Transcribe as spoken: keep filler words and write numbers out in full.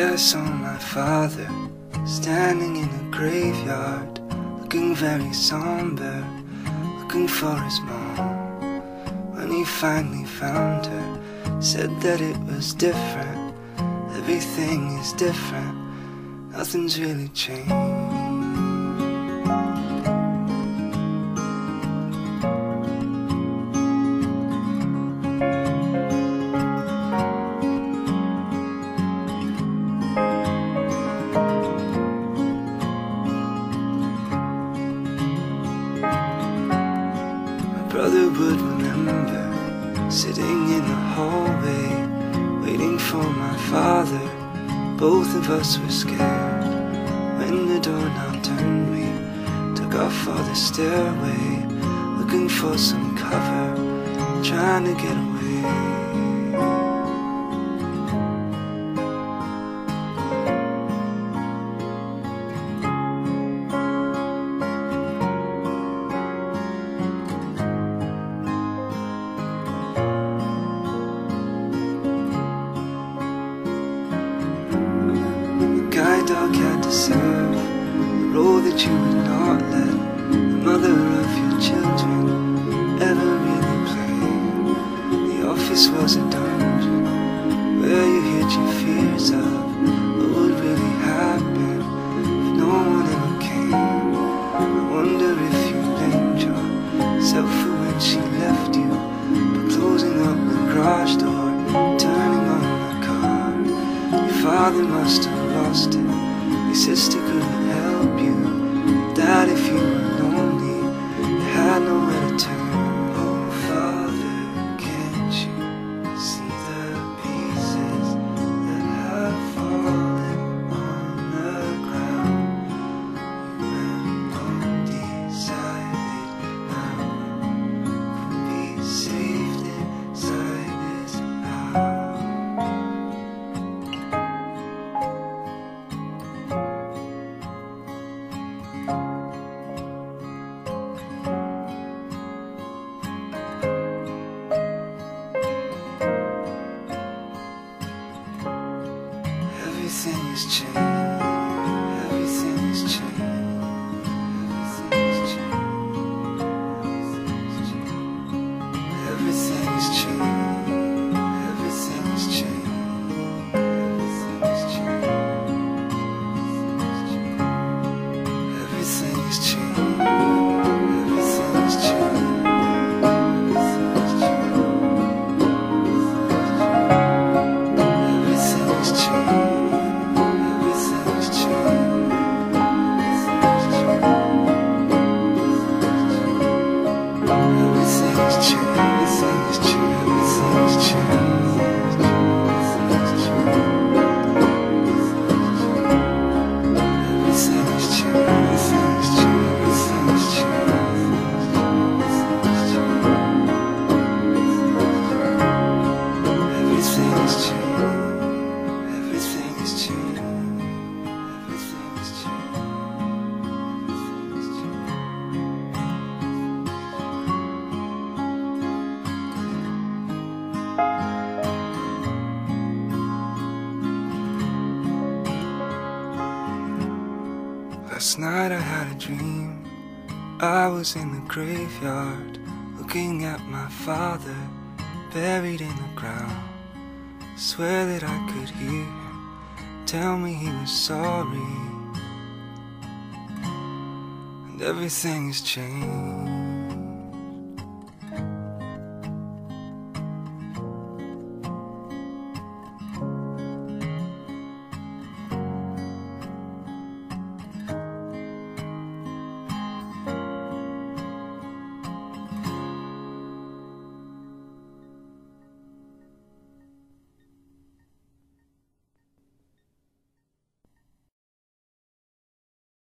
There I saw my father standing in the graveyard, looking very somber, looking for his mom. When he finally found her, said that it was different. Everything is different, nothing's really changed. Brother would remember sitting in the hallway, waiting for my father. Both of us were scared. When the doorknob turned, we took off for the stairway, looking for some cover, trying to get away. Guide dog had to serve the role that you would not let the mother of your children ever really play. The office was a dungeon where you hid your fears of what would really happen if no one ever came. I wonder if you blamed yourself for when she left you, for closing up the garage door, turning on the car. Your father must have lost it, your sister couldn't help you. Dad, if you were lonely, you had nowhere to turn. Oh Father, can't you see the pieces that have fallen on the ground? You and Mom decided now could be saved inside this house. Everything has changed. Everything has changed. Everything has changed. Everything has changed. Everything has changed. Everything has changed. Everything has changed. Last night I had a dream. I was in the graveyard, looking at my father, buried in the ground. Swear that I could hear him tell me he was sorry. And everything has changed.